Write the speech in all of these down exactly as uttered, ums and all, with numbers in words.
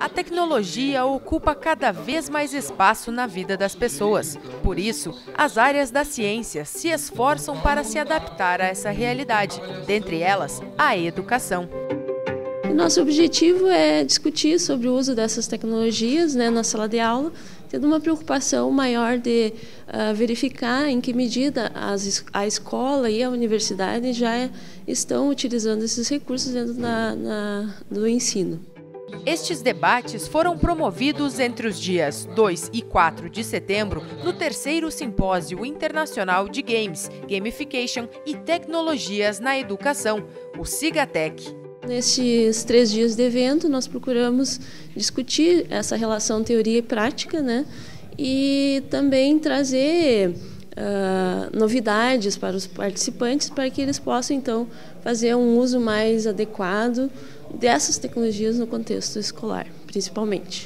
A tecnologia ocupa cada vez mais espaço na vida das pessoas. Por isso, as áreas da ciência se esforçam para se adaptar a essa realidade, dentre elas, a educação. Nosso objetivo é discutir sobre o uso dessas tecnologias, né, na sala de aula, tendo uma preocupação maior de uh, verificar em que medida as, a escola e a universidade já estão utilizando esses recursos dentro da, na, do ensino. Estes debates foram promovidos entre os dias dois e quatro de setembro no terceiro Simpósio Internacional de Games, Gamification e Tecnologias na Educação, o SIGATEC. Nesses três dias de evento, nós procuramos discutir essa relação teoria e prática, né? E também trazer uh, novidades para os participantes para que eles possam, então, fazer um uso mais adequado dessas tecnologias no contexto escolar, principalmente.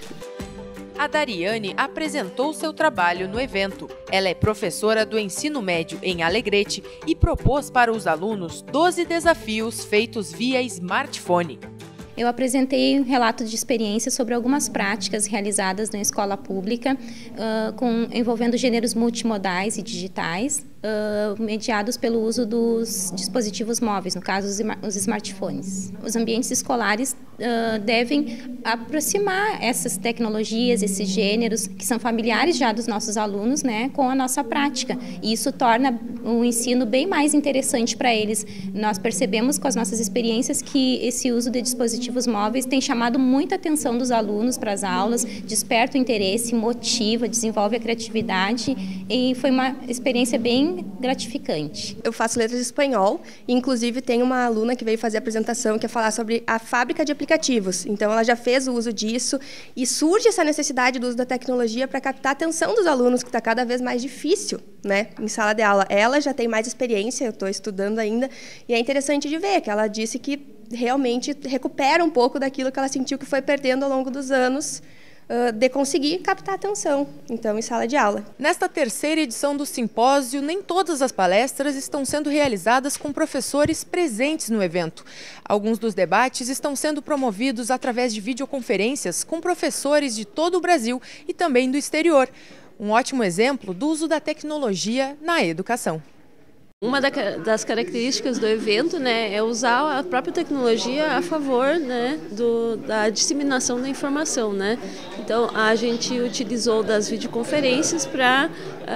A Dariane apresentou seu trabalho no evento. Ela é professora do ensino médio em Alegrete e propôs para os alunos doze desafios feitos via smartphone. Eu apresentei um relato de experiência sobre algumas práticas realizadas na escola pública, uh, com, envolvendo gêneros multimodais e digitais, uh, mediados pelo uso dos dispositivos móveis, no caso os, os smartphones. Os ambientes escolares uh, devem aproximar essas tecnologias, esses gêneros, que são familiares já dos nossos alunos, né, com a nossa prática. E isso torna o ensino bem mais interessante para eles. Nós percebemos com as nossas experiências que esse uso de dispositivos móveis tem chamado muita atenção dos alunos para as aulas, desperta o interesse, motiva, desenvolve a criatividade e foi uma experiência bem gratificante. Eu faço letras de espanhol e inclusive tem uma aluna que veio fazer a apresentação que ia falar sobre a fábrica de aplicativos. Então ela já fez o uso disso e surge essa necessidade do uso da tecnologia para captar a atenção dos alunos, que está cada vez mais difícil, né, em sala de aula. Ela já tem mais experiência, eu estou estudando ainda, e é interessante de ver que ela disse que realmente recupera um pouco daquilo que ela sentiu que foi perdendo ao longo dos anos, uh, de conseguir captar atenção, então, em sala de aula. Nesta terceira edição do simpósio, nem todas as palestras estão sendo realizadas com professores presentes no evento. Alguns dos debates estão sendo promovidos através de videoconferências com professores de todo o Brasil e também do exterior. Um ótimo exemplo do uso da tecnologia na educação. Uma das características do evento, né, é usar a própria tecnologia a favor, né, do, da disseminação da informação, né? Então, a gente utilizou das videoconferências para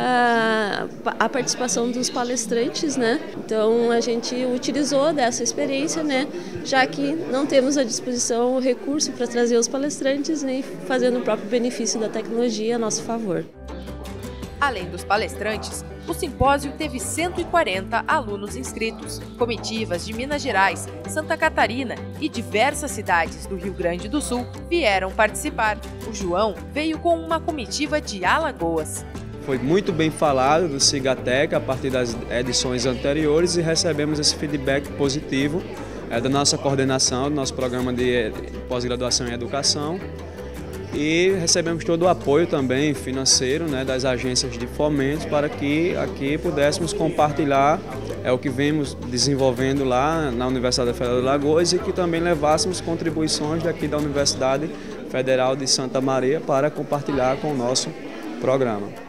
a, a participação dos palestrantes, né? Então, a gente utilizou dessa experiência, né, já que não temos à disposição o recurso para trazer os palestrantes, nem fazendo o próprio benefício da tecnologia a nosso favor. Além dos palestrantes, o simpósio teve cento e quarenta alunos inscritos. Comitivas de Minas Gerais, Santa Catarina e diversas cidades do Rio Grande do Sul vieram participar. O João veio com uma comitiva de Alagoas. Foi muito bem falado do SIGATEC a partir das edições anteriores e recebemos esse feedback positivo é, da nossa coordenação, do nosso programa de pós-graduação em educação. E recebemos todo o apoio também financeiro, né, das agências de fomento para que aqui pudéssemos compartilhar é, o que vemos desenvolvendo lá na Universidade Federal de Alagoas e que também levássemos contribuições daqui da Universidade Federal de Santa Maria para compartilhar com o nosso programa.